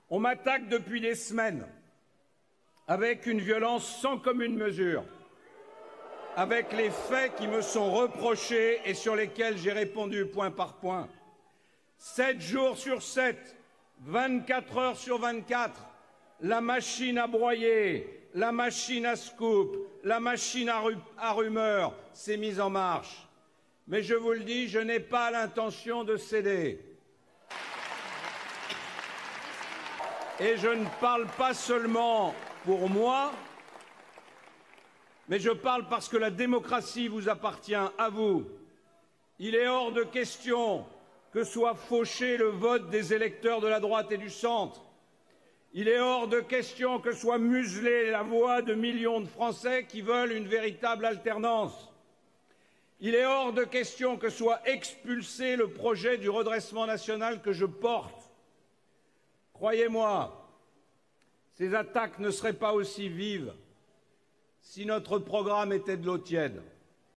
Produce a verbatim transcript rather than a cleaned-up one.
On m'attaque depuis des semaines, avec une violence sans commune mesure, avec les faits qui me sont reprochés et sur lesquels j'ai répondu point par point. Sept jours sur sept, vingt-quatre heures sur vingt-quatre, la machine à broyer, la machine à scoop, la machine à, ru à rumeurs s'est mise en marche. Mais je vous le dis, je n'ai pas l'intention de céder. Et je ne parle pas seulement pour moi, mais je parle parce que la démocratie vous appartient à vous. Il est hors de question que soit fauché le vote des électeurs de la droite et du centre. Il est hors de question que soit muselée la voix de millions de Français qui veulent une véritable alternance. Il est hors de question que soit expulsé le projet du redressement national que je porte. Croyez-moi, ces attaques ne seraient pas aussi vives si notre programme était de l'eau tiède.